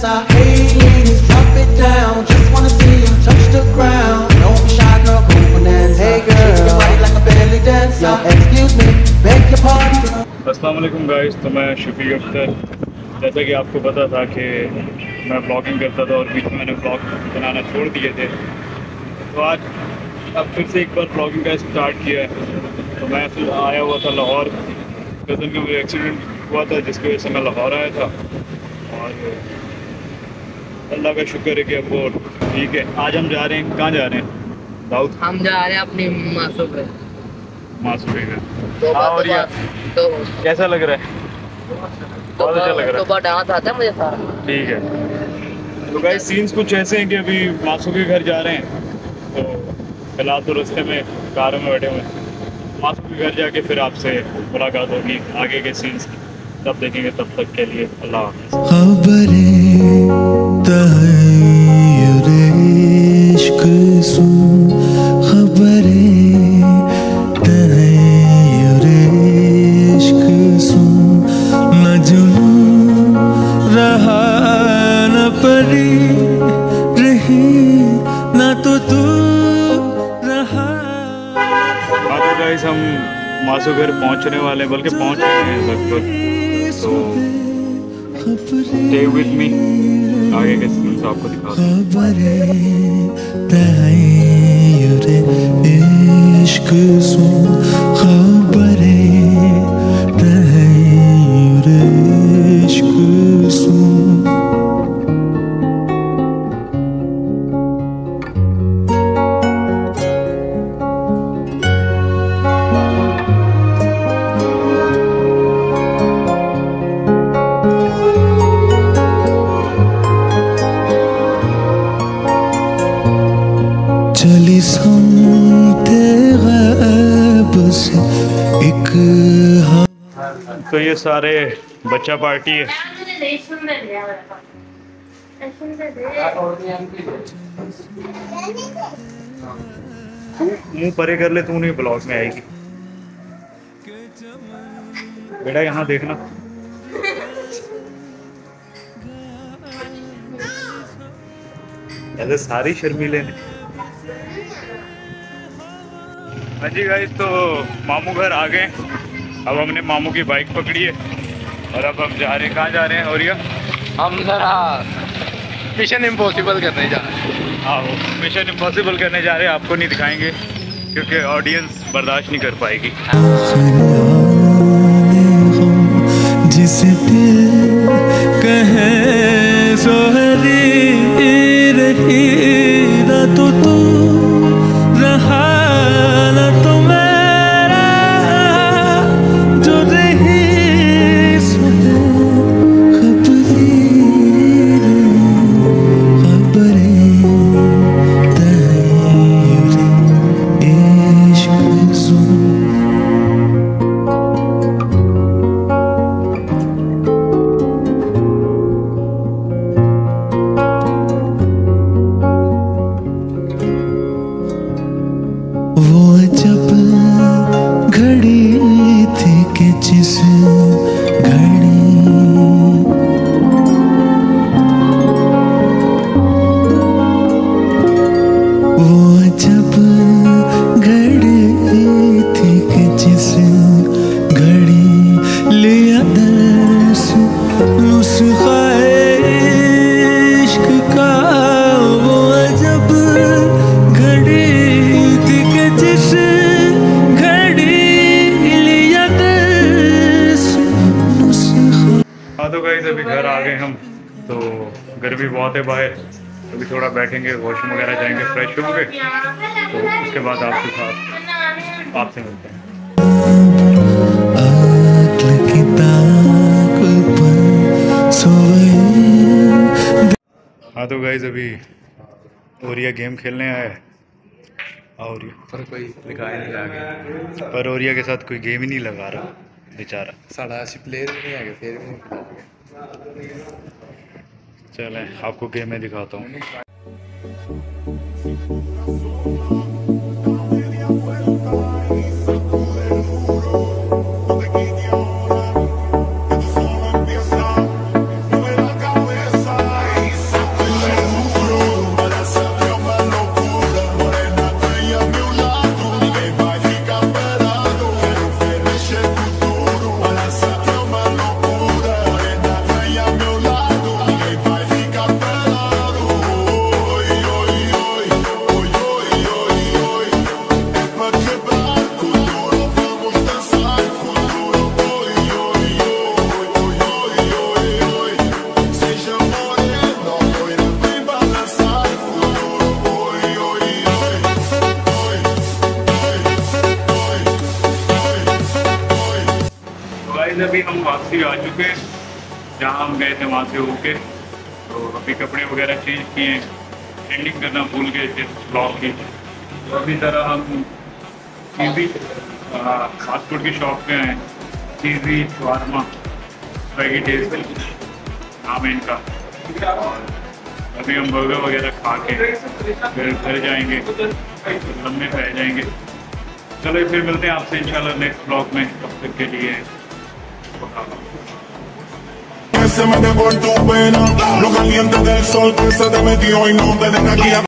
dance. Hey ladies, drop it down. Just wanna see you touch the ground. Don't be shy, girl, go bonanza. Hey girl, shake your body like a belly dancer. Excuse me, beg your pardon. अस्सलाम वालेकुम guys. तो मैं शफीक अख्तर, जैसा कि आपको पता था कि मैं ब्लॉगिंग करता था और बीच में मैंने ब्लॉग बनाना छोड़ दिए थे, तो आज अब फिर से एक बार ब्लॉगिंग का स्टार्ट किया है। तो मैं फिर आया हुआ था लाहौर, कज़न का मुझे एक्सीडेंट हुआ था जिसकी वजह से मैं लाहौर आया था, और अल्लाह का शुक्र है कि अब वो ठीक है। आज हम जा रहे हैं, कहाँ जा रहे हैं दाऊद? हम जा रहे हैं अपनी मासूम पे का। और ये तो कैसा लग रहा है? बहुत अच्छा लग रहा है। तो डांस आता है मुझे सारा। ठीक है। तो गाइस सीन्स कुछ ऐसे हैं कि अभी मासू के घर जा रहे हैं, तो फिलहाल तो रास्ते में कार में बैठे हुए हैं। मासू के घर जाके फिर आपसे मुलाकात होगी आगे के सीन्स की, तब देखेंगे। तब तक के लिए अल्लाह हम मासू घर पहुंचने वाले हैं, बल्कि पहुंच रहे हैं लगभग। तो स्टे विद मी, आगे के सीन्स आपको दिखा तो ये सारे बच्चा पार्टी है। मुंह परे कर ले, तू नहीं ब्लॉग में आएगी बेटा, यहाँ देखना। ऐसे सारी शर्मीले ने। हाँ जी गाइस, तो मामू घर आ गए। अब हमने मामू की बाइक पकड़ी है और अब हम जा रहे हैं। कहाँ जा रहे हैं? और हम जरा मिशन इम्पॉसिबल करने जा रहे हैं। हाँ, वो मिशन इम्पॉसिबल करने जा रहे हैं। आपको नहीं दिखाएंगे क्योंकि ऑडियंस बर्दाश्त नहीं कर पाएगी। जिसे दिल कहे सोहरी रही ना तो तू रहा ना तो मेरा, जो रही अभी घर आ गए हम। तो गर्मी बहुत है बाहर, अभी थोड़ा बैठेंगे, वॉशरूम वगैरह जाएंगे, फ्रेश होंगे, तो उसके बाद आपसे मिलते हैं। हाँ तो गाइस अभी ओरिया गेम खेलने आया है, और पर कोई लिखाया नहीं आगे, पर ओरिया के साथ कोई गेम ही नहीं लगा रहा बेचारा। साढ़ा ऐसी प्लेयर भी नहीं आगे, फिर भी चलें आपको गेम में दिखाता हूँ। गाइस अभी हम वापसी आ चुके हैं जहाँ हम गए थे, वहाँ से होके। तो अभी कपड़े वगैरह चेंज किए हैं, एडिटिंग करना भूल गए थे ब्लॉग की। तो अभी तरह हम चीज़ी फास्ट फूड की शॉप पे हैं, चीज़ी शवारमा स्पैगी टेस्ट नाम है इनका। और अभी हम बर्गर वगैरह खा के फिर घर जाएंगे, लम्बे रह जाएंगे। चलो फिर मिलते हैं आपसे इंशाल्लाह नेक्स्ट ब्लॉग में, तब तक के लिए Se me por tu pena, lo caliente del sol que se te metió y no te deja aquí.